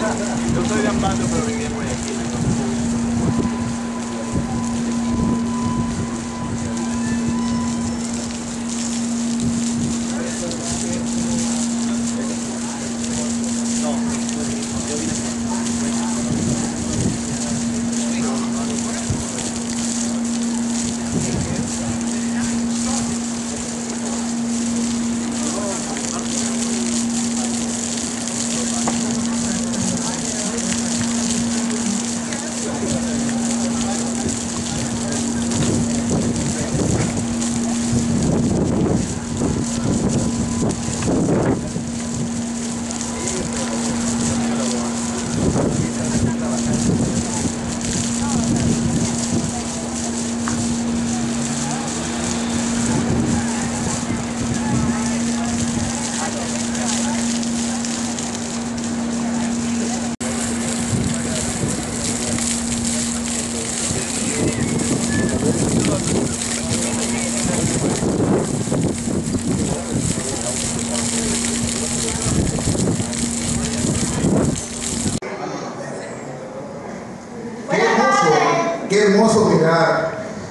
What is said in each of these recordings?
Yo soy de Ambato, pero viví en Guayaquil. Qué hermoso mirar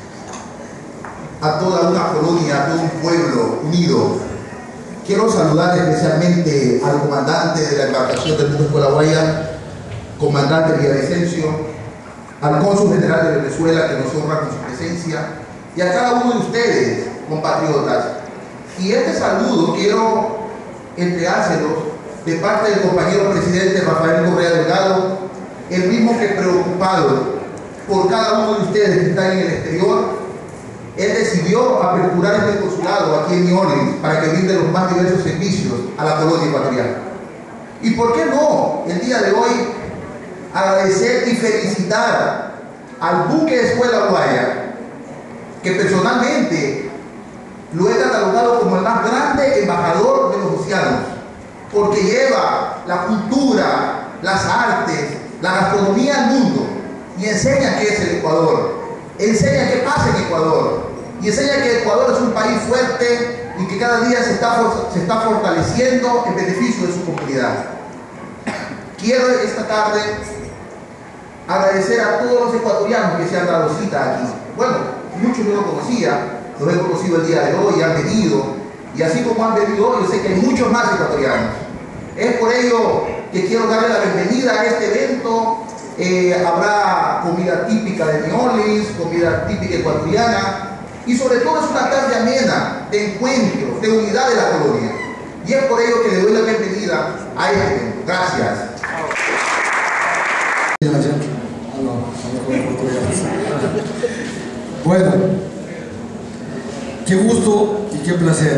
a toda una colonia, a todo un pueblo unido. Quiero saludar especialmente al comandante de la embarcación del Mundo Escuela Guaya, comandante Villavicencio, al cónsul general de Venezuela que nos honra con su presencia, y a cada uno de ustedes, compatriotas. Y este saludo quiero entregárselo de parte del compañero presidente Rafael Correa Delgado, el mismo que preocupado por cada uno de ustedes que están en el exterior, él decidió aperturar este consulado aquí en New Orleans para que brinde los más diversos servicios a la colonia ecuatoriana. Y por qué no, el día de hoy, agradecer y felicitar al buque Escuela Guaya, que personalmente lo he catalogado como el más grande embajador de los océanos, porque lleva la cultura, las artes, la gastronomía al mundo, y enseña qué es el Ecuador, enseña qué pasa en Ecuador, y enseña que Ecuador es un país fuerte y que cada día se está fortaleciendo en beneficio de su comunidad. Quiero esta tarde agradecer a todos los ecuatorianos que se han dado cita aquí. Bueno, muchos no lo conocía, los he conocido el día de hoy, han venido, y así como han venido hoy, yo sé que hay muchos más ecuatorianos. Es por ello que quiero darle la bienvenida a este evento. Habrá comida típica de New Orleans, comida típica ecuatoriana, y sobre todo es una tarde amena, de encuentro, de unidad de la colonia. Y es por ello que le doy la bienvenida a este evento. Gracias. Bueno, qué gusto y qué placer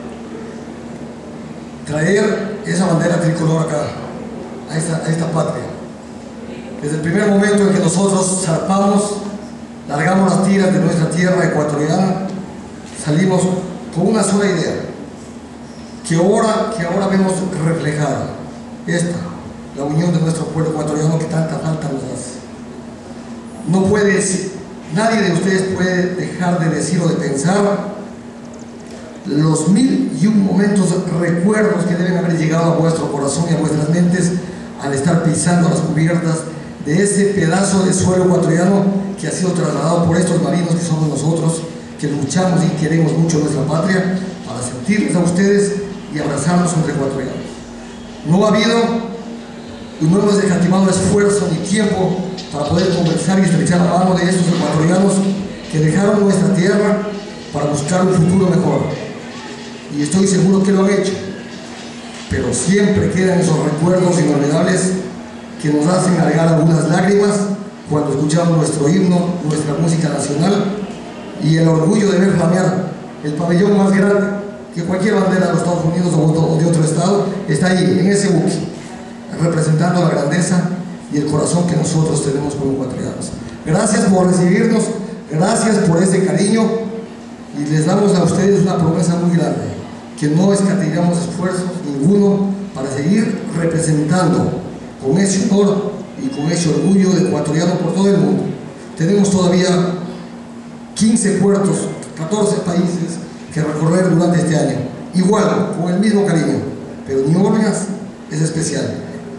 traer esa bandera tricolor acá, a esta patria. Desde el primer momento en que nosotros zarpamos, largamos las tiras de nuestra tierra ecuatoriana, salimos con una sola idea, que ahora vemos reflejada, la unión de nuestro pueblo ecuatoriano que tanta falta nos hace. No puede decir, nadie de ustedes puede dejar de decir o de pensar los 1001 momentos, recuerdos que deben haber llegado a vuestro corazón y a vuestras mentes al estar pisando las cubiertas de ese pedazo de suelo ecuatoriano que ha sido trasladado por estos marinos que somos nosotros, que luchamos y queremos mucho nuestra patria, para sentirles a ustedes y abrazarnos entre ecuatorianos. No ha habido y no hemos escatimado esfuerzo ni tiempo para poder conversar y estrechar la mano de estos ecuatorianos que dejaron nuestra tierra para buscar un futuro mejor. Y estoy seguro que lo han hecho, pero siempre quedan esos recuerdos inolvidables que nos hacen largar algunas lágrimas cuando escuchamos nuestro himno, nuestra música nacional, y el orgullo de ver flamear el pabellón más grande que cualquier bandera de los Estados Unidos o de otro estado, está ahí, en ese buque, representando la grandeza y el corazón que nosotros tenemos como ecuatorianos. Gracias por recibirnos, gracias por ese cariño, y les damos a ustedes una promesa muy grande, que no escatimamos esfuerzos ninguno para seguir representando con ese honor y con ese orgullo de ecuatoriano por todo el mundo. Tenemos todavía 15 puertos, 14 países que recorrer durante este año, igual, con el mismo cariño, pero New Orleans es especial.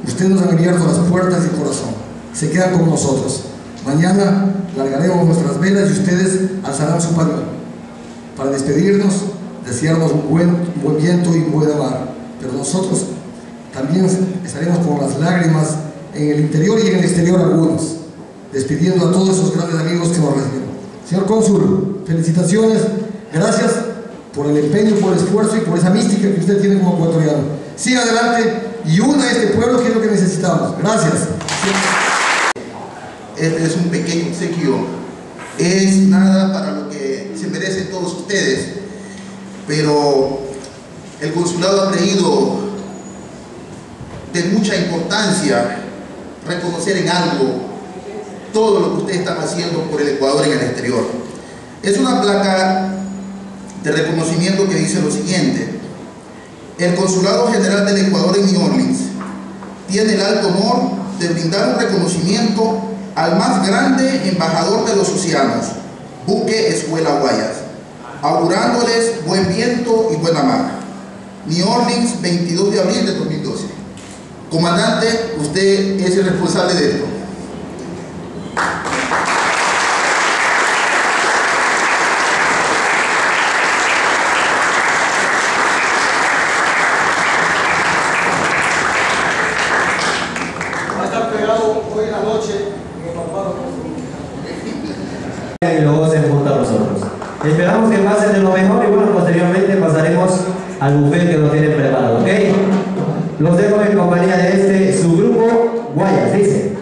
Ustedes nos han abierto las puertas y el corazón. Se quedan con nosotros. Mañana largaremos nuestras velas y ustedes alzarán su pañuelo para despedirnos, desearnos un buen viento y un buen mar. Pero nosotros también estaremos con las lágrimas en el interior y en el exterior algunos, despidiendo a todos esos grandes amigos que nos recibieron. Señor Cónsul, felicitaciones, gracias por el empeño, por el esfuerzo y por esa mística que usted tiene como ecuatoriano. Siga adelante y una a este pueblo, que es lo que necesitamos. Gracias. Este es un pequeño obsequio, es nada para lo que se merecen todos ustedes, pero el consulado ha creído de mucha importancia reconocer en algo todo lo que ustedes están haciendo por el Ecuador en el exterior. Es una placa de reconocimiento que dice lo siguiente: el Consulado General del Ecuador en New Orleans tiene el alto honor de brindar un reconocimiento al más grande embajador de los océanos, buque Escuela Guayas, augurándoles buen viento y buena mar. New Orleans, 22 de abril de 2012. Comandante, usted es el responsable de esto. Va a estar pegado hoy en la noche en el papado. Y luego se junta a nosotros. Esperamos que pasen de lo mejor y bueno, posteriormente pasaremos al buffet que nos tienen preparado, ¿ok? Los dejo en compañía de su grupo Guayas, dice.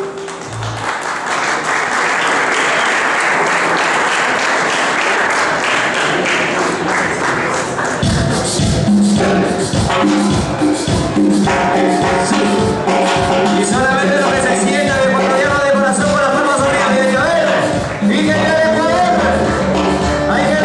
Y solamente lo que se sienta de ecuatoriano de corazón con las palmas arriba, bien, a ver. Y que quede Ecuador. Ahí que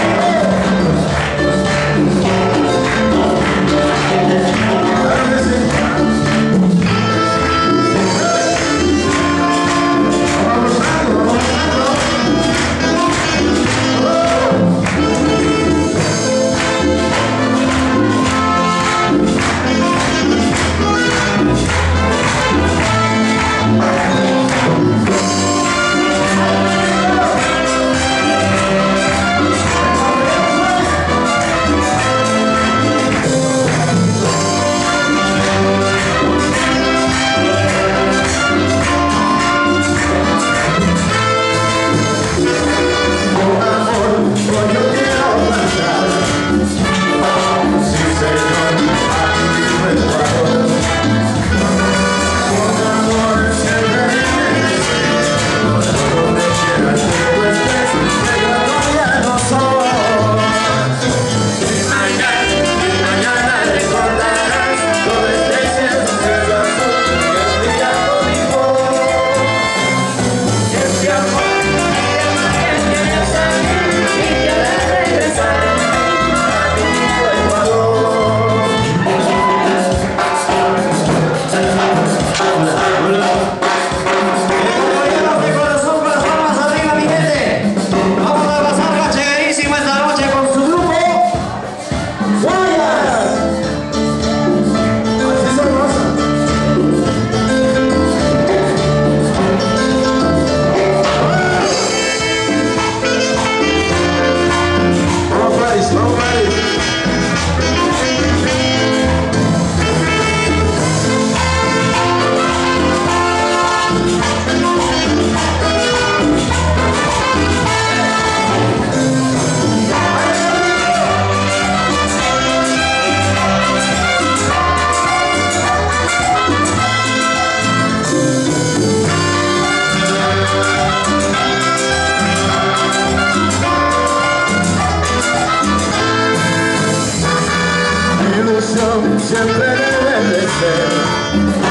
Siempre debe de ser